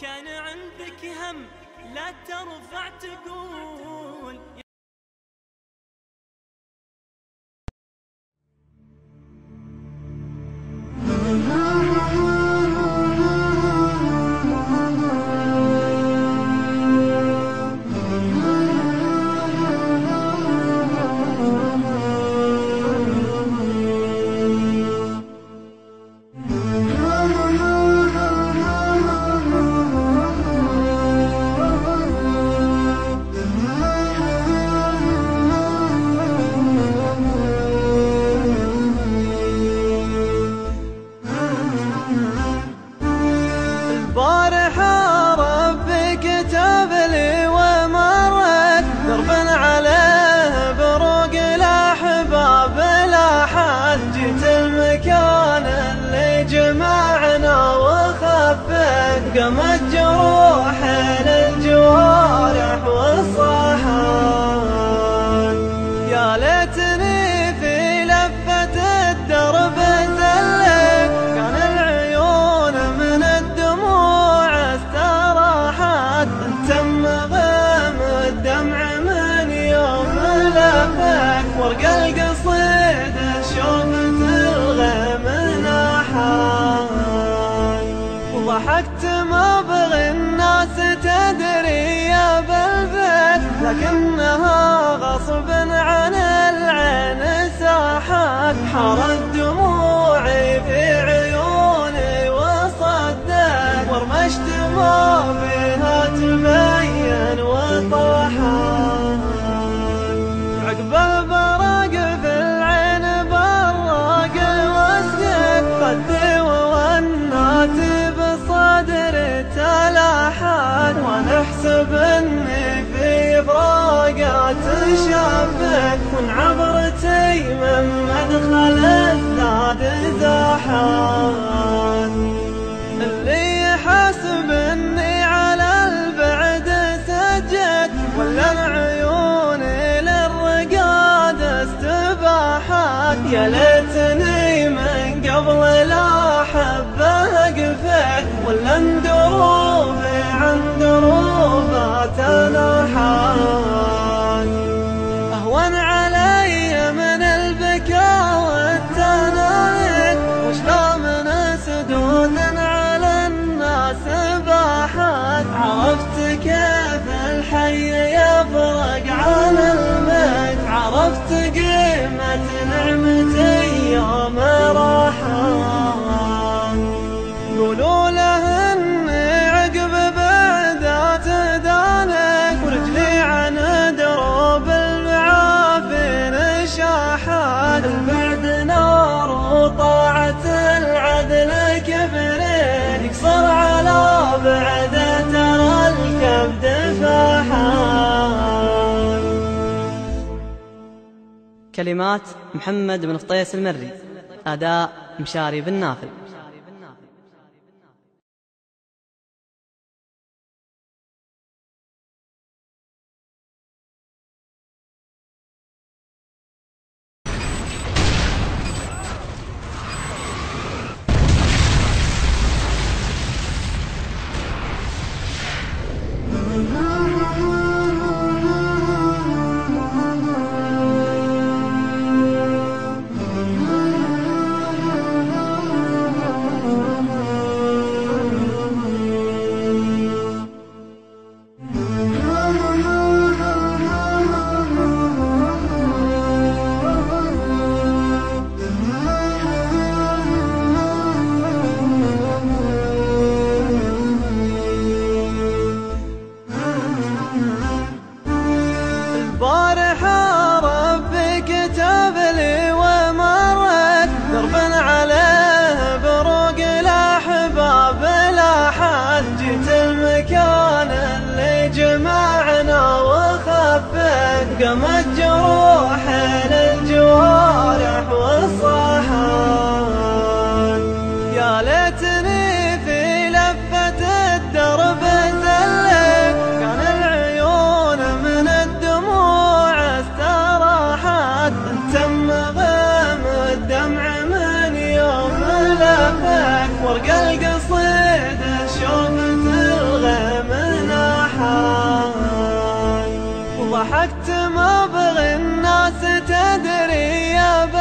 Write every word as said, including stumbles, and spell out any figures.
كان عندك هم لا ترفع تقول البارحة ربي كتب لي ومرت درب عليه بروق الأحباب لاحت جيت المكان اللي جمعنا وخفت قامت جروح للجوارح والصحات يا ليتني في لفة الدرب زلت كان العيون من الدموع استراحت تم غيم الدمع من يوم لفك ورق القصيد شوفت الغيم ناحات وضحكت ما بغي الناس تدري يا بالبيت لكنها غصب عن العين ساحت حارت دموعي في عيوني وصدت ورمشت ما فيها تبين وطاحت عقب البرق في العين براق واسقف خدي ووناتي بصدري تلاحت وانا احسب اني في فراقات شافت من عبرتي من مدخل الزاد زاحت اللي يحسب اني على البعد سجد ولا عيوني للرقاد استباحت يا ليتني من قبل لا احبه قفت ولا دروبي عن دروبات ناحت اهون علي من البكاء والتنايد وشلا من سدود على الناس باحت عرفت كيف الحي يفرق عن الميت عرفت قيمة نعمتي يوم راحت قولوا له اني عقب بعدات دانك ورجلي عن دروب المعافين شاحت البعد نار وطاعة العدل كبرين يقصر على بعده ترى الكبد فاحت. كلمات محمد بن فطيس المري، أداء مشاري بن نافل. البارحة ربي كتب لي ومرت درب عليه بروق الأحباب لاحت جيت المكان اللي جمعنا وخفت قامت جروح للجوارح والصحات يا ليتني في لفة الدرب زلت كان العيون من الدموع استراحت تم غيم الدمع من يوم لفك ورق القصيد شوفت تركت مبغي الناس تدري يا